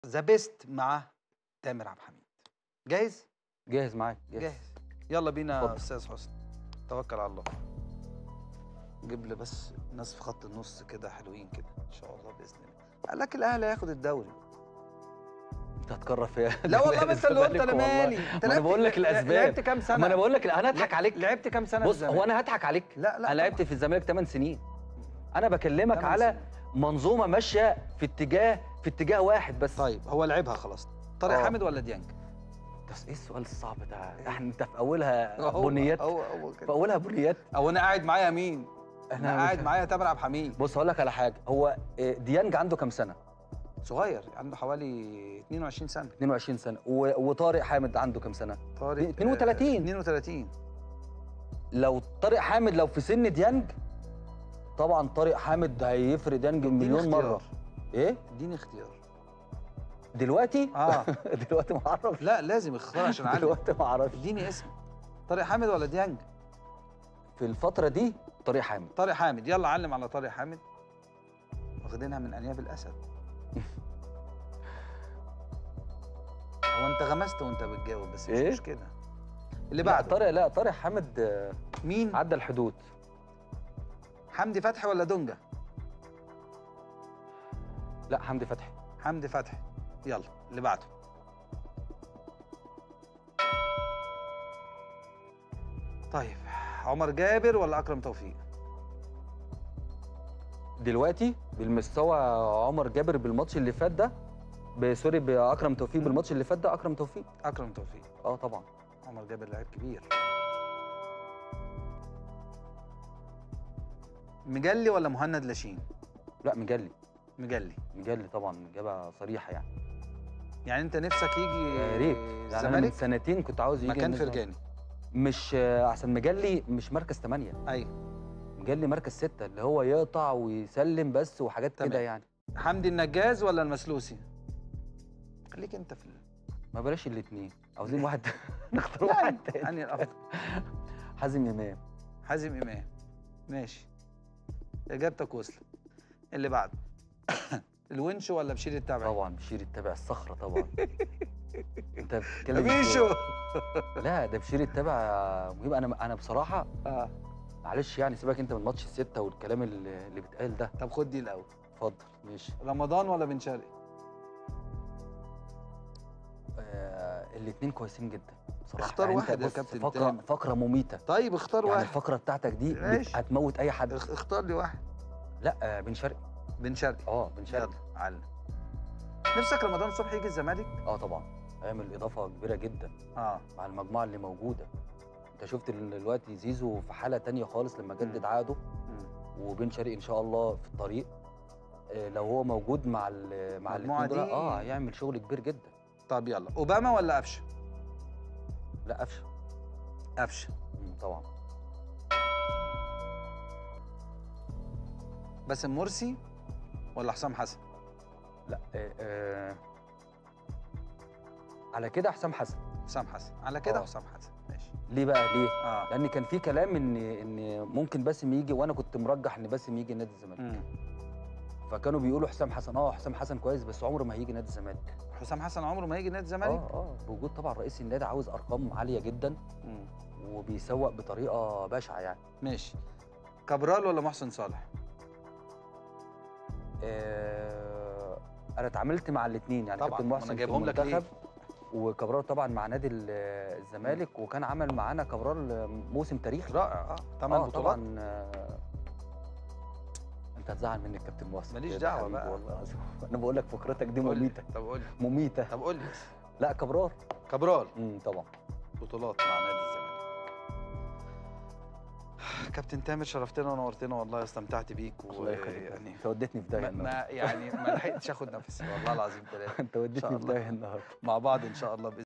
ذا بيست مع تامر عبد الحميد. جاهز؟ جاهز معاك. جاهز. يلا بينا يا اتفضل. استاذ حسني، توكل على الله. جيب لي بس ناس في خط النص كده حلوين كده ان شاء الله باذن الله. قال لك الاهلي هياخد الدوري. انت هتكرر فيها. لا والله بس اللي قلت انا مالي. انت ما انا بقول لك الاسباب. لعبت كام سنه؟ ما انا بقول لك انا هضحك عليك. لعبت كام سنه؟ بص هو انا هضحك عليك؟ لا انا لعبت في الزمالك 8 سنين. انا بكلمك على منظومه ماشيه في اتجاه واحد بس. طيب هو لعبها خلاص. طارق حامد ولا ديانج؟ بس ايه السؤال الصعب ده؟ انت في اولها بنيات. هو في اولها بنيات. او انا قاعد معايا مين؟ انا قاعد معايا تامر عبد الحميد. بص هقول لك على حاجه، هو ديانج عنده كام سنه؟ صغير، عنده حوالي 22 سنه. 22 سنه. وطارق حامد عنده كام سنه؟ طارق 32. 32. لو طارق حامد لو في سن ديانج، طبعا طارق حامد هيفرق ديانج مليون مره. ايه؟ اديني اختيار دلوقتي؟ دلوقتي ما اعرفش. لا لازم اختار عشان اعلم. دلوقتي ما اعرفش. اديني اسم. طارق حامد ولا ديانج؟ في الفتره دي طارق حامد. طارق حامد. يلا علم على طارق حامد. واخدينها من انياب الاسد. هو انت غمست وانت بتجاوب بس مش مشكله. اللي بعده. لا طارق حامد مين؟ عدى الحدود. حمدي فتحي ولا دونجا؟ لا حمدي فتحي. حمدي فتحي. يلا اللي بعده. طيب عمر جابر ولا اكرم توفيق؟ دلوقتي بالمستوى عمر جابر بالماتش اللي فات ده، سوري باكرم توفيق بالماتش اللي فات ده، اكرم توفيق. اكرم توفيق. طبعا. عمر جابر لاعب كبير. مجلي ولا مهند لاشين؟ لا مجلي. مجلي طبعا، اجابه صريحه يعني. يعني انت نفسك يجي يا ريت. يعني انا من سنتين كنت عاوز يجي مكان فرجاني. مش احسن مجلي مش مركز 8. ايوه مجلي مركز 6 اللي هو يقطع ويسلم بس وحاجات كده يعني. حمدي النجاز ولا المسلوسي؟ خليك انت في ما بلاش الاثنين، عاوزين واحد نختار واحد تاني. يعني الافضل حازم امام. حازم امام. ماشي، اجابتك وصلت. اللي بعده. الونش ولا بشير التبعي؟ طبعا بشير التبعي، الصخره طبعا. انت بتتكلم بيشو. لا ده بشير التبعي مهم. انا بصراحه معلش يعني، سيبك انت من ماتش الستة والكلام اللي بيتقال ده. طب خد دي الاول. اتفضل. ماشي. رمضان ولا بن شرقي؟ الاثنين كويسين جدا بصراحه. اختار يعني واحد يا كابتن. فقره مميته. طيب اختار يعني واحد. الفقره بتاعتك دي هتموت اي حد. اختار لي واحد. لا بن شرقي. بن شرقي. بن شرقي. يلا علم. نفسك رمضان صبحي يجي الزمالك؟ طبعا، هيعمل اضافه كبيره جدا مع المجموعه اللي موجوده. انت شفت دلوقتي زيزو في حاله تانية خالص لما جدد عقده، وبن شرقي ان شاء الله في الطريق. لو هو موجود مع الاثنين دول هيعمل شغل كبير جدا. طب يلا، اوباما ولا قفشه؟ لا قفشه. قفشه. طبعا. باسم مرسي ولا حسام حسن؟ لا على كده حسام حسن. حسام حسن على كده. حسام حسن. ماشي. ليه بقى ليه؟ لان كان في كلام ان ممكن باسم يجي، وانا كنت مرجح ان باسم يجي نادي الزمالك. فكانوا بيقولوا حسام حسن. حسام حسن كويس بس عمره ما هيجي نادي الزمالك. حسام حسن عمره ما هيجي نادي الزمالك؟ بوجود طبعا رئيس النادي عاوز ارقام عاليه جدا. وبيسوق بطريقه بشعه يعني. ماشي. كابرال ولا محسن صالح؟ انا اتعاملت مع الاثنين يعني. كابتن محسن في المنتخب، وكابرال طبعا مع نادي الزمالك، وكان عمل معانا كابرال موسم تاريخي رائع. 8 بطولات طبعا. انت هتزعل مني الكابتن محسن. ماليش دعوه بقى والله العظيم. انا بقول لك فكرتك دي مميته. طب قول لي. مميته. طب قول لي. لا كابرال. طبعا. بطولات مع نادي الزمالك. كابتن تامر شرفتنا ونورتنا والله، استمتعت بيك. الله يخليك. يعني انت وديتني في داهيه النهارده. ما لحقتش اخد نفسي والله العظيم. انت وديتني في داهيه النهارده. مع بعض ان شاء الله.